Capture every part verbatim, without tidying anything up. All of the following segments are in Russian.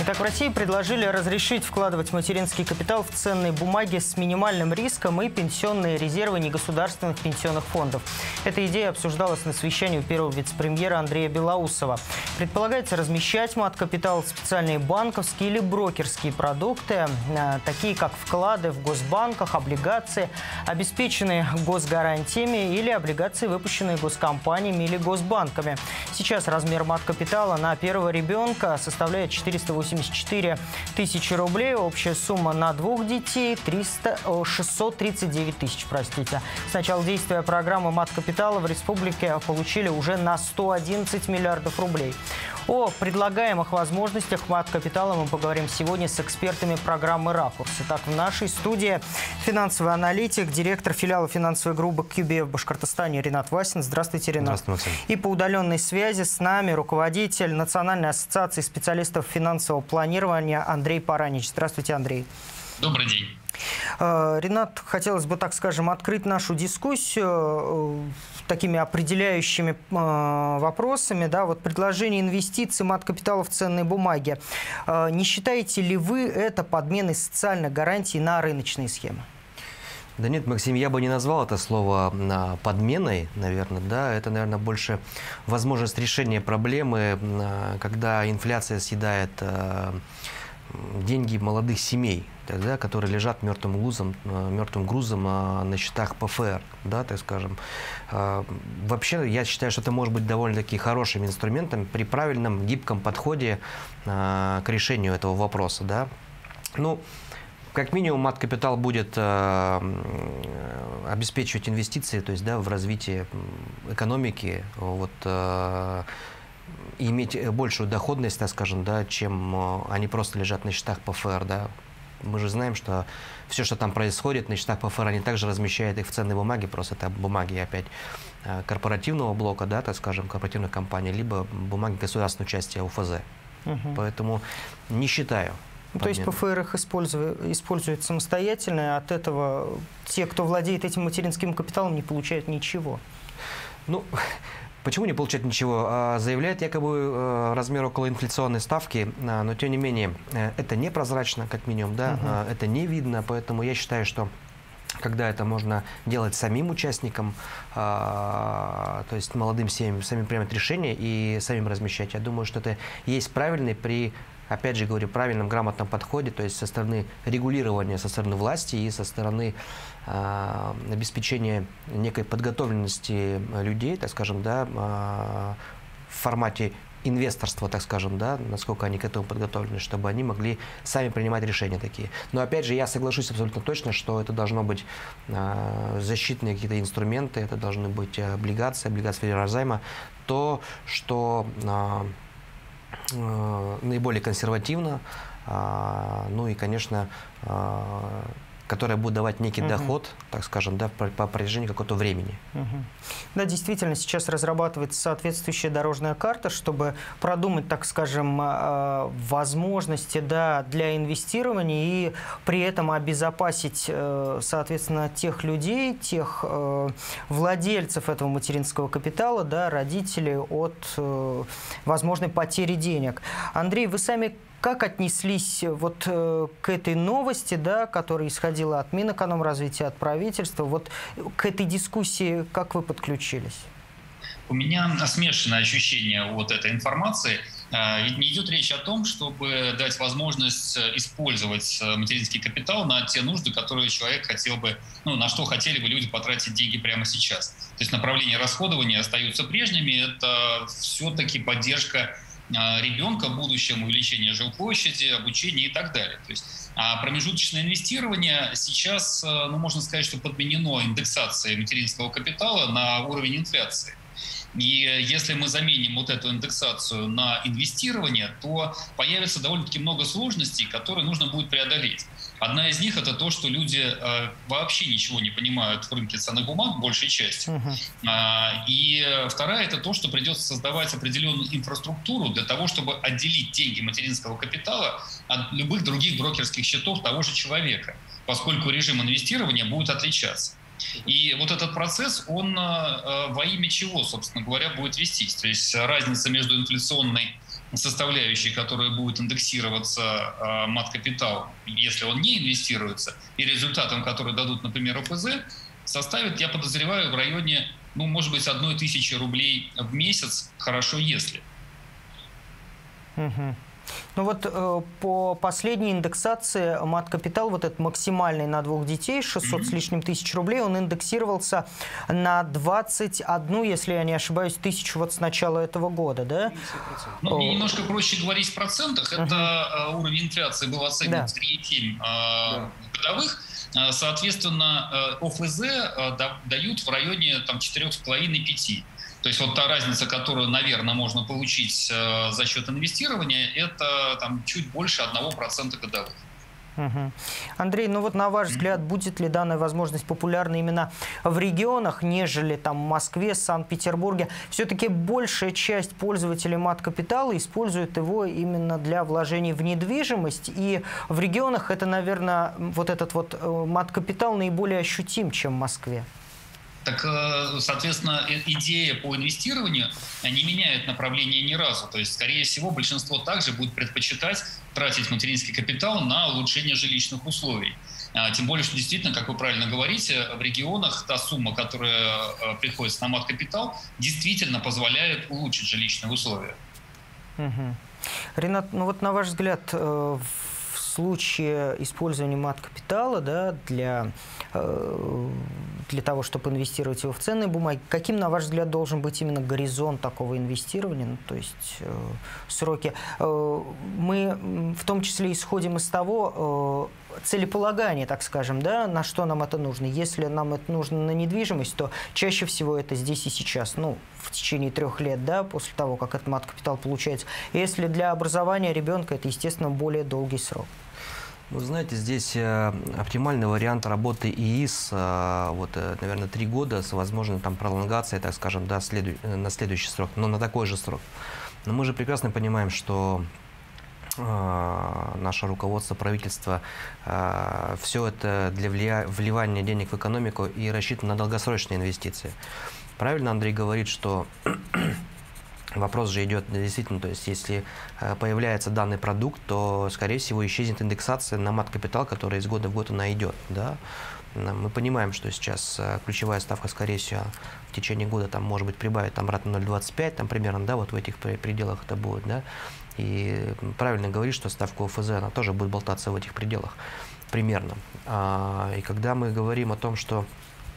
Итак, в России предложили разрешить вкладывать материнский капитал в ценные бумаги с минимальным риском и пенсионные резервы негосударственных пенсионных фондов. Эта идея обсуждалась на совещании у первого вице-премьера Андрея Белоусова. Предполагается размещать мат-капитал в специальные банковские или брокерские продукты, такие как вклады в госбанках, облигации, обеспеченные госгарантиями или облигации, выпущенные госкомпаниями или госбанками. Сейчас размер мат-капитала на первого ребенка составляет четыреста восемьдесят четыре тысячи рублей. Общая сумма на двух детей шестьсот тридцать девять тысяч, простите. С начала действия программы мат-капитала в республике получили уже на сто одиннадцать миллиардов рублей. О предлагаемых возможностях мат-капитала мы поговорим сегодня с экспертами программы «Ракурс». Итак, в нашей студии финансовый аналитик, директор филиала финансовой группы кью би эф в Башкортостане Ринат Васин. Здравствуйте, Ринат. Здравствуйте, Максим. И по удаленной связи с нами руководитель Национальной ассоциации специалистов финансового планирования Андрей Паранич. Здравствуйте, Андрей. Добрый день. Ринат, хотелось бы, так скажем, открыть нашу дискуссию такими определяющими вопросами. Да, вот предложение инвестиций мат-капитала в ценные бумаги. Не считаете ли вы это подменой социальных гарантий на рыночные схемы? Да нет, Максим, я бы не назвал это слово подменой, наверное. Да? Это, наверное, больше возможность решения проблемы, когда инфляция съедает деньги молодых семей, да, которые лежат мертвым грузом, мертвым грузом на счетах пэ эф эр, да, так скажем. Вообще, я считаю, что это может быть довольно-таки хорошим инструментом при правильном гибком подходе к решению этого вопроса. Да. Ну, как минимум, мат-капитал будет э, обеспечивать инвестиции, то есть, да, в развитие экономики, вот, э, и иметь большую доходность, так скажем, да, чем они просто лежат на счетах пэ эф эр. Да. Мы же знаем, что все, что там происходит на счетах пэ эф эр, они также размещают их в ценные бумаги, просто это бумаги опять корпоративного блока, да, так скажем, корпоративных компаний, либо бумаги государственного участия у эф зэ. Угу. Поэтому не считаю. То есть пэ эф эр их использует, использует самостоятельно, и от этого те, кто владеет этим материнским капиталом, не получают ничего? Ну, почему не получают ничего? Заявляют якобы размер околоинфляционной ставки, но тем не менее это непрозрачно, как минимум, да, угу. Это не видно, поэтому я считаю, что когда это можно делать самим участникам, то есть молодым семьям, самим принимать решения и самим размещать, я думаю, что это есть правильный при... Опять же говорю, правильном, грамотном подходе, то есть со стороны регулирования, со стороны власти и со стороны э, обеспечения некой подготовленности людей, так скажем, да, э, в формате инвесторства, так скажем, да, насколько они к этому подготовлены, чтобы они могли сами принимать решения такие. Но опять же, я соглашусь абсолютно точно, что это должно быть э, защитные какие-то инструменты, это должны быть облигации, облигации федерального займа, то, что... Э, наиболее консервативно, ну и, конечно, которая будет давать некий угу. доход, так скажем, да, по, по протяжении какого-то времени. Угу. Да, действительно, сейчас разрабатывается соответствующая дорожная карта, чтобы продумать, так скажем, возможности, да, для инвестирования и при этом обезопасить, соответственно, тех людей, тех владельцев этого материнского капитала, да, родителей от возможной потери денег. Андрей, вы сами как отнеслись вот э, к этой новости, да, которая исходила от Минэкономразвития, от правительства, вот к этой дискуссии как вы подключились? У меня смешанное ощущение от этой информации. Ведь не идет речь о том, чтобы дать возможность использовать материнский капитал на те нужды, которые человек хотел бы, ну, на что хотели бы люди потратить деньги прямо сейчас. То есть направления расходования остаются прежними. Это все-таки поддержка ребенка, будущем, увеличение жилплощади, обучение и так далее. То есть, а промежуточное инвестирование сейчас, ну, можно сказать, что подменено индексацией материнского капитала на уровень инфляции. И если мы заменим вот эту индексацию на инвестирование, то появится довольно-таки много сложностей, которые нужно будет преодолеть. Одна из них — это то, что люди э, вообще ничего не понимают в рынке ценных бумаг, большей частью. Uh-huh. а, и вторая — это то, что придется создавать определенную инфраструктуру для того, чтобы отделить деньги материнского капитала от любых других брокерских счетов того же человека, поскольку режим инвестирования будет отличаться. И вот этот процесс, он э, во имя чего, собственно говоря, будет вестись? То есть разница между инфляционной составляющей, которая будет индексироваться э, мат-капитал, если он не инвестируется, и результатом, который дадут, например, ОФЗ, составит, я подозреваю, в районе, ну, может быть, одной тысячи рублей в месяц, хорошо, если. Угу. Ну вот э, по последней индексации мат-капитал, вот этот максимальный на двух детей, шестьсот mm-hmm. с лишним тысяч рублей, он индексировался на двадцать одну, если я не ошибаюсь, тысячу вот с начала этого года, да? Ну, мне немножко проще говорить в процентах. Это uh-huh. уровень инфляции был оценен да. в три целых семь да. годовых. Соответственно, ОФЗ дают в районе там, четыре с половиной - пять. То есть вот та разница, которую, наверное, можно получить э, за счет инвестирования, это там, чуть больше одного процента годовых. Угу. Андрей, ну вот на ваш взгляд, будет ли данная возможность популярна именно в регионах, нежели там в Москве, Санкт-Петербурге? Все-таки большая часть пользователей мат-капитала использует его именно для вложений в недвижимость, и в регионах это, наверное, вот этот вот мат-капитал наиболее ощутим, чем в Москве. Так, соответственно, идея по инвестированию не меняет направление ни разу. То есть, скорее всего, большинство также будет предпочитать тратить материнский капитал на улучшение жилищных условий. Тем более, что действительно, как вы правильно говорите, в регионах та сумма, которая приходится на мат-капитал, действительно позволяет улучшить жилищные условия. Угу. Ренат, ну вот на ваш взгляд, в случае использования мат-капитала, да, для, для того, чтобы инвестировать его в ценные бумаги, каким, на ваш взгляд, должен быть именно горизонт такого инвестирования, ну, то есть э, сроки? Э, мы в том числе исходим из того э, целеполагания, так скажем, да, на что нам это нужно. Если нам это нужно на недвижимость, то чаще всего это здесь и сейчас, ну, в течение трех лет, да, после того, как этот мат-капитал получается. Если для образования ребенка, это, естественно, более долгий срок. Вы знаете, здесь э, оптимальный вариант работы ИИС, э, вот, э, наверное, три года с возможной там пролонгацией, так скажем, да, следу на следующий срок, но на такой же срок. Но мы же прекрасно понимаем, что э, наше руководство, правительство, э, все это для влия вливания денег в экономику и рассчитано на долгосрочные инвестиции. Правильно Андрей говорит, что вопрос же идет действительно, то есть если появляется данный продукт, то, скорее всего, исчезнет индексация на мат-капитал, которая из года в год она идет. Да? Мы понимаем, что сейчас ключевая ставка, скорее всего, в течение года там, может быть, прибавит там, обратно ноль целых двадцать пять сотых, там, примерно, да, вот в этих пределах это будет. Да? И правильно говорить, что ставка ОФЗ, она тоже будет болтаться в этих пределах примерно. И когда мы говорим о том, что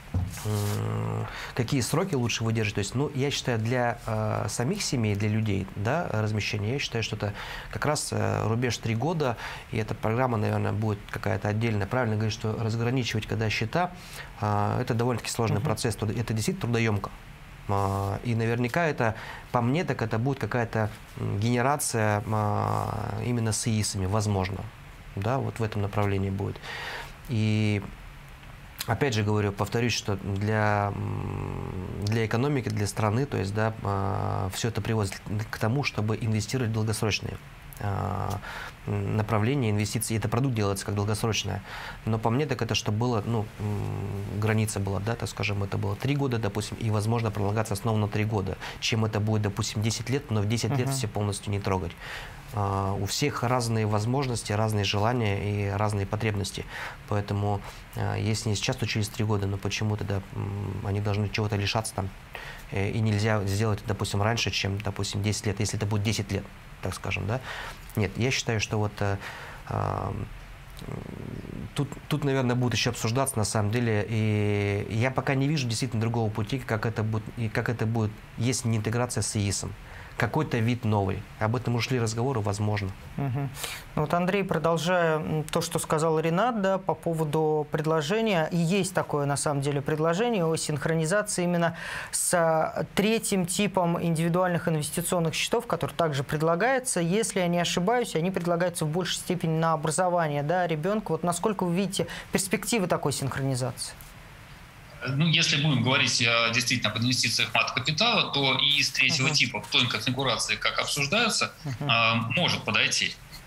какие сроки лучше выдержать, то есть, ну, я считаю, для э, самих семей, для людей, да, размещения, я считаю, что это как раз э, рубеж три года, и эта программа, наверное, будет какая-то отдельная. Правильно говорить, что разграничивать, когда счета, э, это довольно-таки сложный uh-huh. процесс, это действительно трудоемко. Э, и наверняка это, по мне, так это будет какая-то генерация э, именно с ИИСами, возможно, да, вот в этом направлении будет. И опять же говорю, повторюсь, что для, для экономики, для страны, то есть, да, э, все это приводит к тому, чтобы инвестировать в долгосрочные э, направления инвестиций. Это продукт делается как долгосрочное. Но по мне так это, что было, ну, граница была, да, так скажем, это было три года, допустим, и, возможно, пролонгация снова на три года, чем это будет, допустим, десять лет, но в десять лет uh-huh. все полностью не трогать. Uh, у всех разные возможности, разные желания и разные потребности. Поэтому, uh, если не сейчас, то через три года, но почему тогда um, они должны чего-то лишаться там, и, и нельзя сделать, допустим, раньше, чем, допустим, десять лет, если это будет десять лет, так скажем, да? Нет, я считаю, что вот uh, uh, тут, тут, наверное, будет еще обсуждаться на самом деле, и я пока не вижу действительно другого пути, как это будет, и как это будет, если не интеграция с ИИСом. Какой-то вид новый. Об этом ушли разговоры, возможно. Угу. Ну вот, Андрей, продолжая то, что сказал Ренат, да, по поводу предложения, и есть такое, на самом деле, предложение о синхронизации именно с третьим типом индивидуальных инвестиционных счетов, который также предлагается. Если я не ошибаюсь, они предлагаются в большей степени на образование, да, ребенка. Вот насколько вы видите перспективы такой синхронизации? Ну, если будем говорить о, действительно об инвестициях мат-капитала, то и из третьего uh-huh. типа, в той конфигурации, как обсуждаются, uh-huh. э, может подойти.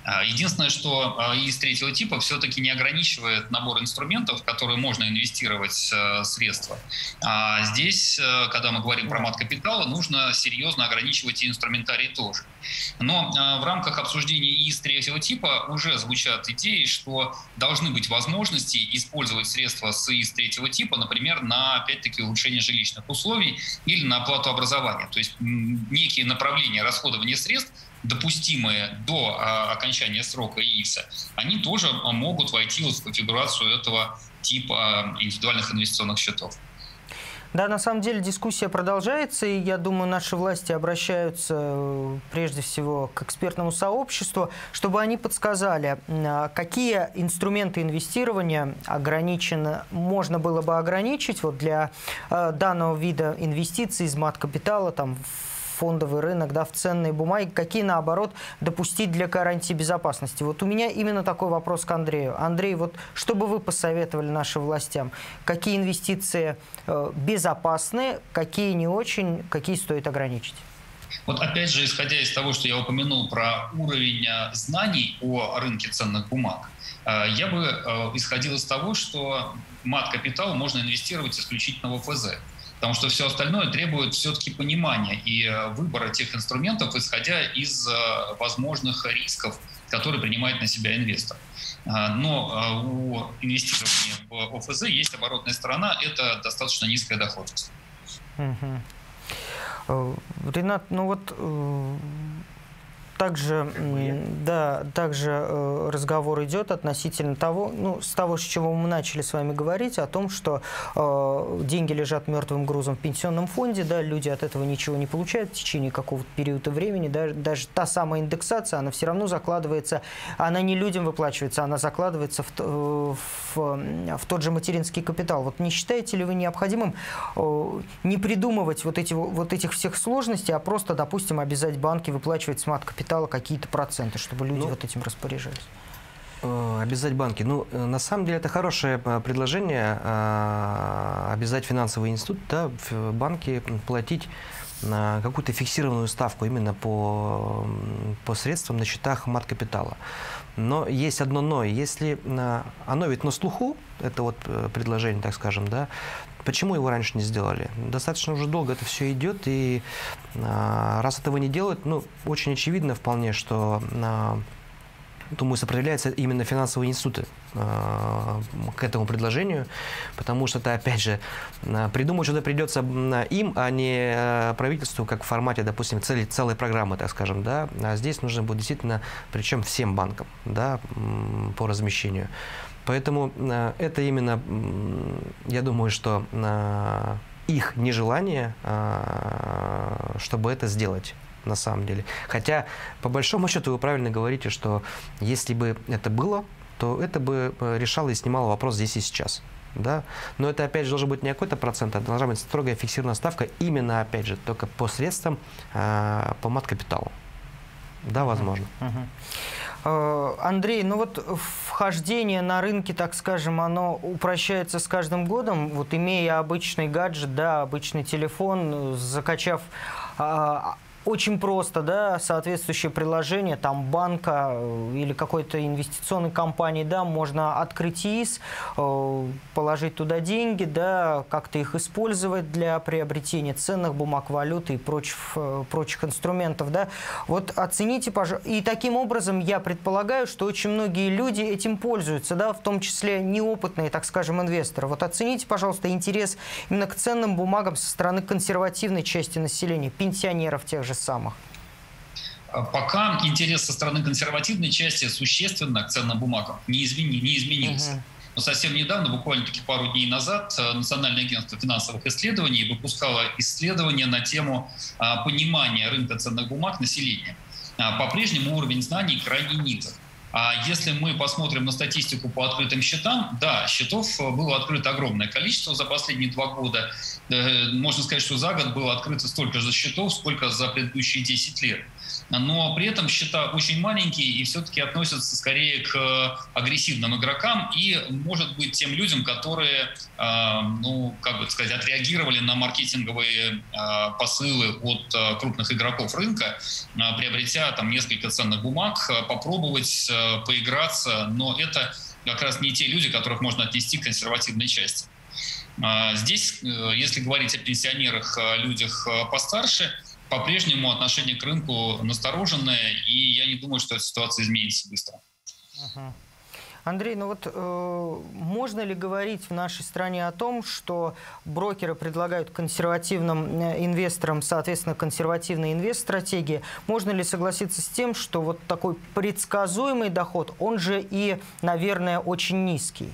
Единственное, что ИИС третьего типа все-таки не ограничивает набор инструментов, в которые можно инвестировать средства. А здесь, когда мы говорим про мат-капитал, нужно серьезно ограничивать и инструментарий тоже. Но в рамках обсуждения ИИС третьего типа уже звучат идеи, что должны быть возможности использовать средства с ИИС третьего типа, например, на, опять-таки, улучшение жилищных условий или на оплату образования. То есть некие направления расходования средств, допустимые до а, окончания срока ИИСа, они тоже могут войти в конфигурацию этого типа индивидуальных инвестиционных счетов. Да, на самом деле дискуссия продолжается, и я думаю, наши власти обращаются прежде всего к экспертному сообществу, чтобы они подсказали, какие инструменты инвестирования ограничено, можно было бы ограничить вот для данного вида инвестиций из мат-капитала, там, фондовый рынок, да, в ценные бумаги, какие, наоборот, допустить для гарантии безопасности. Вот у меня именно такой вопрос к Андрею. Андрей, вот что бы вы посоветовали нашим властям? Какие инвестиции э, безопасны, какие не очень, какие стоит ограничить? Вот опять же, исходя из того, что я упомянул про уровень знаний о рынке ценных бумаг, я бы исходил из того, что мат-капитал можно инвестировать исключительно в ОФЗ. Потому что все остальное требует все-таки понимания и выбора тех инструментов, исходя из возможных рисков, которые принимает на себя инвестор. Но у инвестирования в ОФЗ есть оборотная сторона, это достаточно низкая доходность. Угу. Ренат, ну вот также, да, также разговор идет относительно того, ну, с того, с чего мы начали с вами говорить, о том, что э, деньги лежат мертвым грузом в пенсионном фонде, да, люди от этого ничего не получают в течение какого-то периода времени, даже, даже та самая индексация, она все равно закладывается, она не людям выплачивается, она закладывается в, в, в тот же материнский капитал. Вот не считаете ли вы необходимым э, не придумывать вот, эти, вот этих всех сложностей, а просто, допустим, обязать банки выплачивать с мат-капитала какие-то проценты, чтобы люди ну, вот этим распоряжались? Обязать банки. Ну, на самом деле, это хорошее предложение, обязать финансовый институт, да, банки платить какую-то фиксированную ставку именно по, по средствам на счетах мат-капитала. Но есть одно но. Если оно ведь на слуху, это вот предложение, так скажем, да, почему его раньше не сделали? Достаточно уже долго это все идет, и а, раз этого не делают, ну, очень очевидно вполне, что, а, думаю, сопротивляются именно финансовые институты а, к этому предложению, потому что это, опять же, а, придумать что-то придется им, а не а, правительству, как в формате, допустим, цели, целой программы, так скажем, да, а здесь нужно будет действительно, причем всем банкам, да, по размещению. Поэтому э, это именно, э, я думаю, что э, их нежелание, э, чтобы это сделать на самом деле. Хотя, по большому счету, вы правильно говорите, что если бы это было, то это бы решало и снимало вопрос здесь и сейчас. Да? Но это, опять же, должен быть не какой-то процент, а должна быть строгая фиксированная ставка именно, опять же, только по средствам, э, по мат-капиталу. Да, возможно. Uh-huh. Андрей, ну вот вхождение на рынке, так скажем, оно упрощается с каждым годом. Вот имея обычный гаджет, да, обычный телефон, закачав очень просто, да, соответствующее приложение, там, банка или какой-то инвестиционной компании, да, можно открыть ИИС, положить туда деньги, да, как-то их использовать для приобретения ценных бумаг, валюты и прочих, прочих инструментов, да. Вот оцените, пожалуйста. И таким образом я предполагаю, что очень многие люди этим пользуются, да, в том числе неопытные, так скажем, инвесторы. Вот оцените, пожалуйста, интерес именно к ценным бумагам со стороны консервативной части населения, пенсионеров тех же самых. Пока интерес со стороны консервативной части существенно к ценным бумагам не, измени, не изменился. Угу. Но совсем недавно, буквально-таки пару дней назад, Национальное агентство финансовых исследований выпускало исследование на тему понимания рынка ценных бумаг населения. По-прежнему уровень знаний крайне низок. А если мы посмотрим на статистику по открытым счетам, да, счетов было открыто огромное количество за последние два года. Можно сказать, что за год было открыто столько же счетов, сколько за предыдущие десять лет. но при этом счета очень маленькие и все-таки относятся скорее к агрессивным игрокам и, может быть, тем людям, которые, ну, как бы сказать, отреагировали на маркетинговые посылы от крупных игроков рынка, приобретя там несколько ценных бумаг, попробовать поиграться, но это как раз не те люди, которых можно отнести к консервативной части. Здесь, если говорить о пенсионерах, о людях постарше, по-прежнему отношение к рынку настороженное, и я не думаю, что эта ситуация изменится быстро. Uh-huh. Андрей, ну вот э, можно ли говорить в нашей стране о том, что брокеры предлагают консервативным инвесторам, соответственно, консервативные инвест-стратегии? Можно ли согласиться с тем, что вот такой предсказуемый доход, он же и, наверное, очень низкий?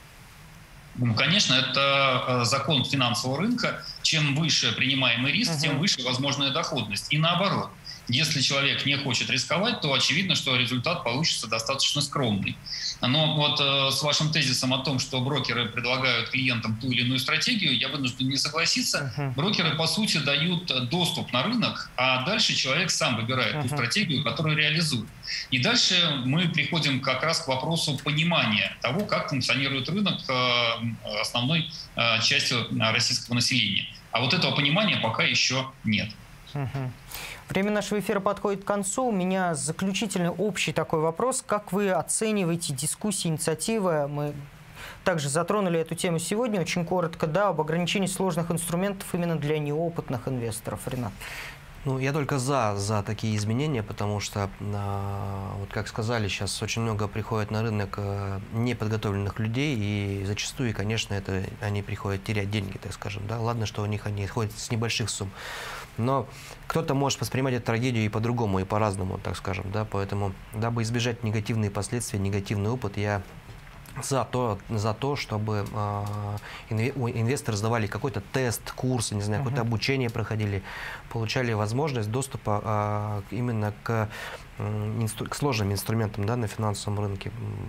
Ну, конечно, это закон финансового рынка. Чем выше принимаемый риск, uh-huh. тем выше возможная доходность. И наоборот. Если человек не хочет рисковать, то очевидно, что результат получится достаточно скромный. Но вот э, с вашим тезисом о том, что брокеры предлагают клиентам ту или иную стратегию, я вынужден не согласиться. Uh-huh. Брокеры, по сути, дают доступ на рынок, а дальше человек сам выбирает uh-huh. ту стратегию, которую реализует. И дальше мы приходим как раз к вопросу понимания того, как функционирует рынок э, основной э, частью российского населения. А вот этого понимания пока еще нет. Uh-huh. Время нашего эфира подходит к концу. У меня заключительный общий такой вопрос. Как вы оцениваете дискуссии, инициативы? Мы также затронули эту тему сегодня. Очень коротко, да, об ограничении сложных инструментов именно для неопытных инвесторов. Ренат. Ну, я только за, за такие изменения, потому что, э, вот как сказали, сейчас очень много приходит на рынок э, неподготовленных людей, и зачастую, конечно, это они приходят терять деньги, так скажем. Да? Ладно, что у них они ходят с небольших сумм. Но кто-то может воспринимать эту трагедию и по-другому, и по-разному, так скажем. Да? Поэтому, дабы избежать негативные последствия, негативный опыт, я за то, за то чтобы э, инвесторы сдавали какой-то тест, курс, не знаю, uh-huh. какое-то обучение проходили, получали возможность доступа э, именно к, э, инстру, к сложным инструментам, да, на финансовом рынке.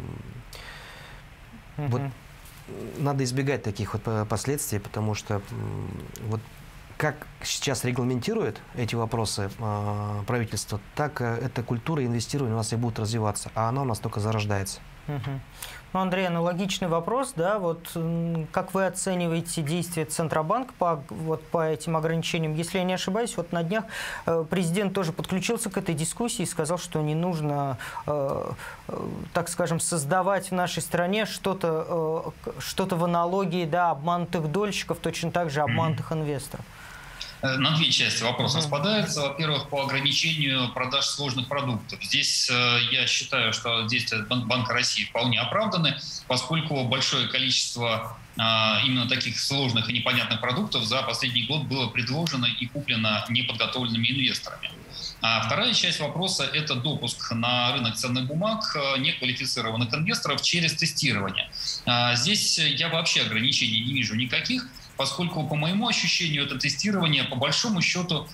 Uh-huh. Вот, надо избегать таких вот последствий, потому что вот как сейчас регламентирует эти вопросы э, правительство, так э, эта культура инвестирования у нас и будет развиваться, а она у нас только зарождается. Uh-huh. Ну, Андрей, аналогичный вопрос, да, вот как вы оцениваете действия Центробанка по, вот, по этим ограничениям? Если я не ошибаюсь, вот на днях э, президент тоже подключился к этой дискуссии и сказал, что не нужно, э, э, так скажем, создавать в нашей стране что-то э, что-то в аналогии, да, обманутых дольщиков, точно так же обманутых mm-hmm. инвесторов. На две части вопрос распадается. Во-первых, по ограничению продаж сложных продуктов. Здесь э, я считаю, что действия Банка России вполне оправданы, поскольку большое количество э, именно таких сложных и непонятных продуктов за последний год было предложено и куплено неподготовленными инвесторами. А вторая часть вопроса – это допуск на рынок ценных бумаг неквалифицированных инвесторов через тестирование. А здесь я вообще ограничений не вижу никаких, поскольку, по моему ощущению, это тестирование, по большому счету,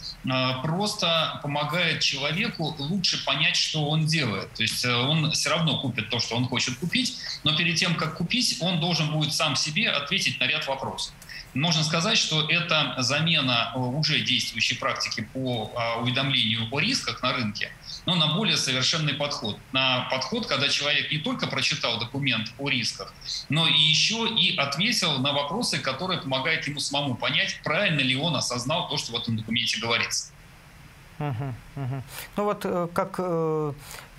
просто помогает человеку лучше понять, что он делает. То есть он все равно купит то, что он хочет купить, но перед тем, как купить, он должен будет сам себе ответить на ряд вопросов. Можно сказать, что это замена уже действующей практики по уведомлению о рисках на рынке, но на более совершенный подход. На подход, когда человек не только прочитал документ о рисках, но и еще и ответил на вопросы, которые помогают ему самому понять, правильно ли он осознал то, что в этом документе говорится. Угу, угу. Ну вот как э,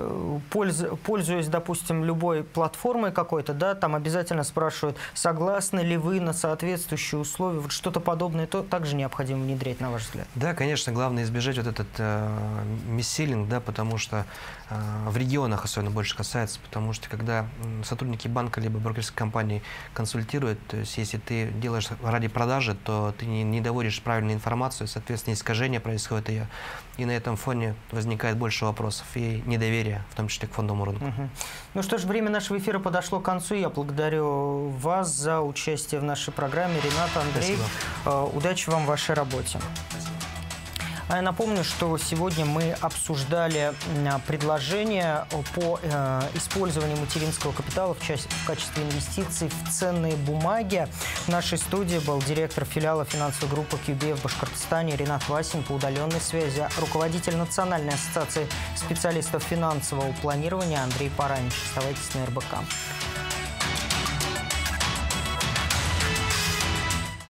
пользуясь, допустим, любой платформой какой-то, да, там обязательно спрашивают, согласны ли вы на соответствующие условия. Вот что-то подобное то также необходимо внедрять, на ваш взгляд? Да, конечно, главное избежать вот этот э, миссилинг, да, потому что э, в регионах особенно больше касается, потому что когда сотрудники банка либо брокерской компании консультируют, то есть если ты делаешь ради продажи, то ты не, не доводишь правильную информацию, соответственно, искажение происходит ее. И на этом фоне возникает больше вопросов и недоверия, в том числе к фондовому рынку. Угу. Ну что ж, время нашего эфира подошло к концу. Я благодарю вас за участие в нашей программе. Ренат, Андрей, Спасибо. Удачи вам в вашей работе. А я напомню, что сегодня мы обсуждали предложение по использованию материнского капитала в качестве инвестиций в ценные бумаги. В нашей студии был директор филиала финансовой группы кью би эф в Башкортостане Ринат Васин, по удаленной связи руководитель Национальной ассоциации специалистов финансового планирования Андрей Паранич. Оставайтесь на эр бэ ка.